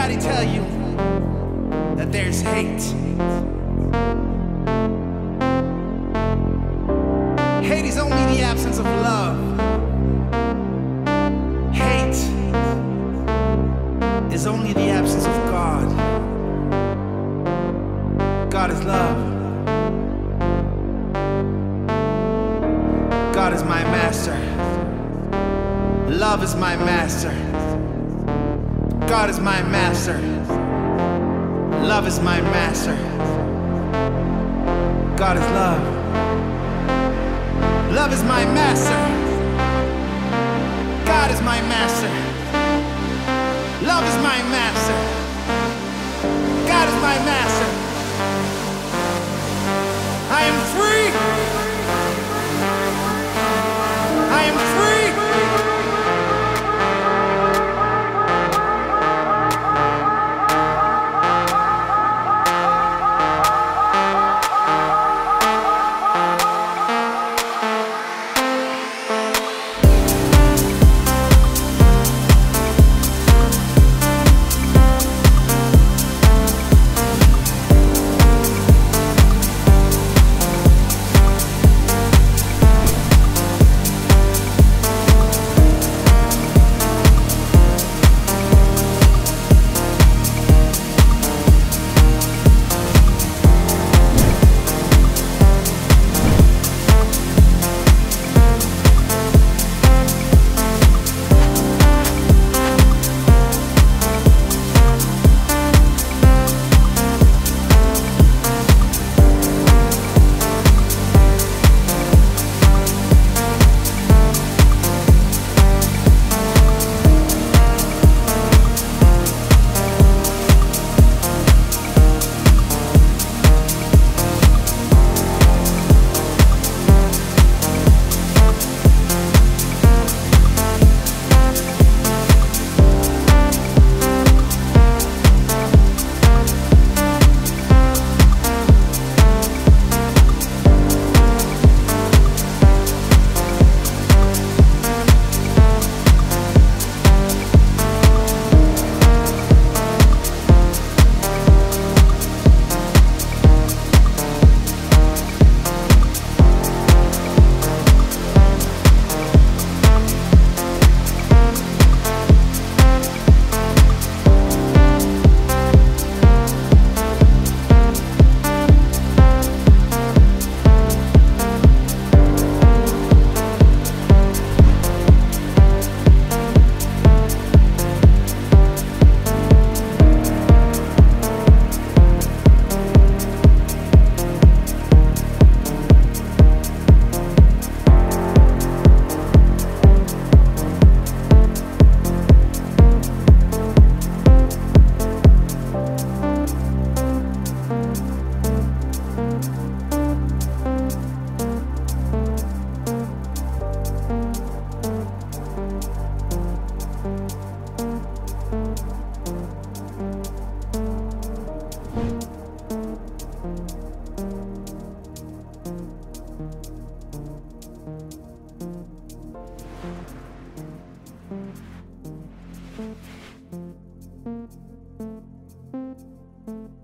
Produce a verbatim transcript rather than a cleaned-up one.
anybody tell you that there's hate? Hate is only the absence of love. Hate is only the absence of God. God is love. God is my master. Love is my master. God is my master. Love is my master. God is love. Love is my master. God is my master. Love is my master. God is my master. I am free. I am free. Thank you.